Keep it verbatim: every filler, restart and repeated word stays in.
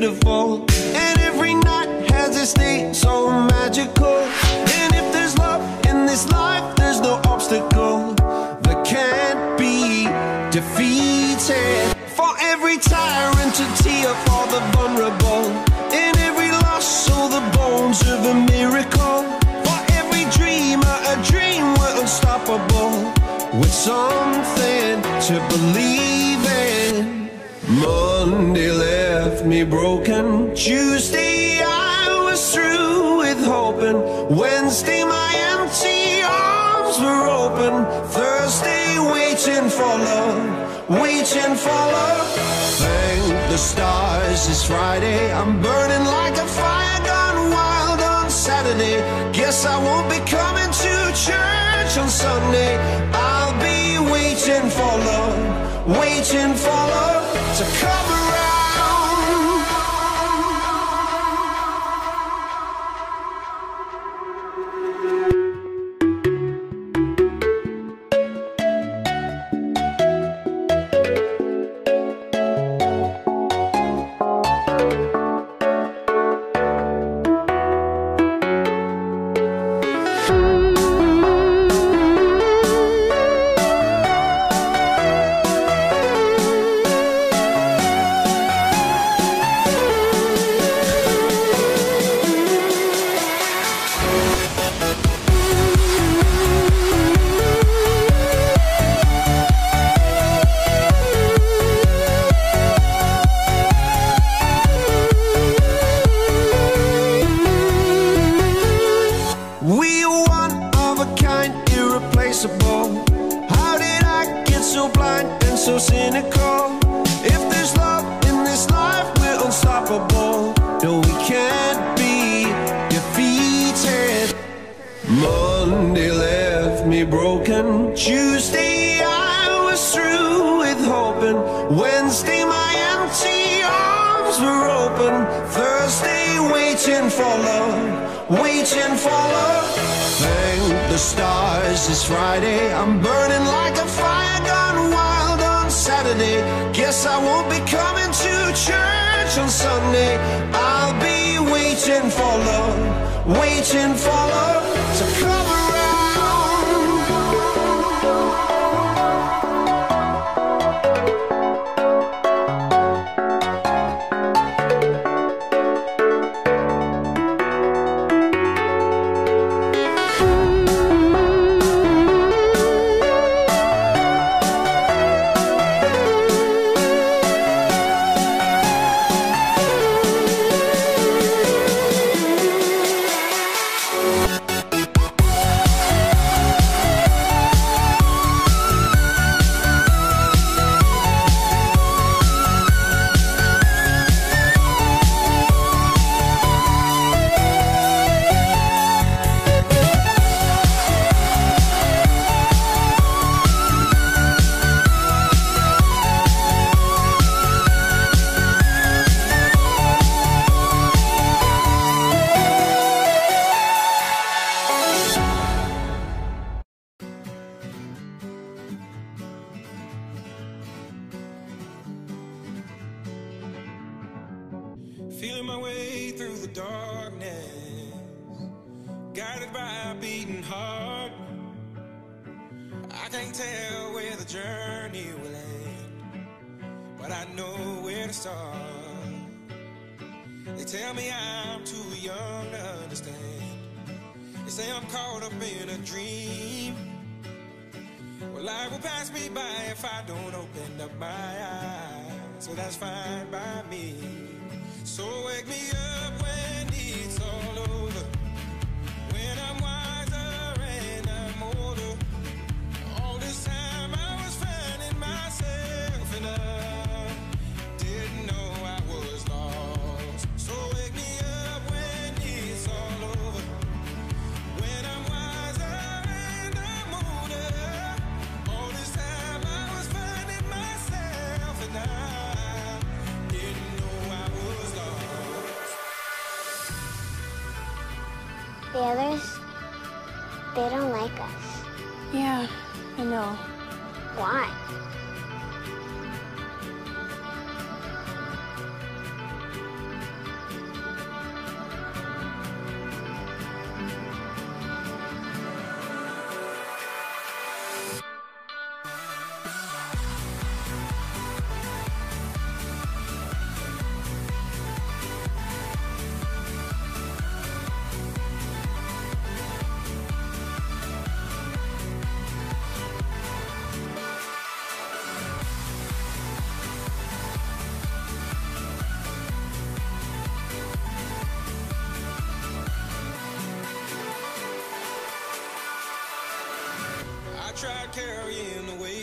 beautiful, and every night has its day so magical. And if there's love in this life, there's no obstacle that can't be defeated. For every tyrant to tear for the vulnerable, in every loss so the bones of a miracle. For every dreamer a dream we're unstoppable, with something to believe in. Monday left me broken, Tuesday I was through with hoping, Wednesday my empty arms were open, Thursday waiting for love, waiting for love. Thank the stars it's Friday, I'm burning like a fire gone wild on Saturday. Guess I won't be coming to church on Sunday. I'll be waiting for love, waiting for love to come around. How did I get so blind and so cynical? If there's love in this life, we're unstoppable. No, we can't be defeated. Monday left me broken, Tuesday I was through with hoping, Wednesday my empty arms were open, Thursday waiting for love, waiting for love. Thank the stars it's Friday, I'm burning like a fire gone wild on Saturday. Guess I won't be coming to church on Sunday. I'll be waiting for love, waiting for love to come around. Feeling my way through the darkness, guided by a beating heart. I can't tell where the journey will end, but I know where to start. They tell me I'm too young to understand. They say I'm caught up in a dream. Well, life will pass me by if I don't open up my eyes, so that's fine by me. So wake me up when it's all over, when I'm wiser and I'm older. All this time I was finding myself and I didn't know I was lost. So wake me up when it's all over, when I'm wiser and I'm older. All this time I was finding myself and I didn't know I was lost. The others, they don't like us. Yeah, I know. Why? tried carrying the weight.